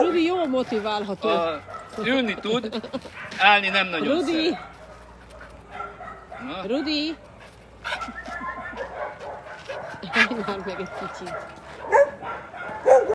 Rudi jó motiválható. Ülni tud, állni nem nagyon Rudi! szeret. Rudi! Állj már meg egy kicsit.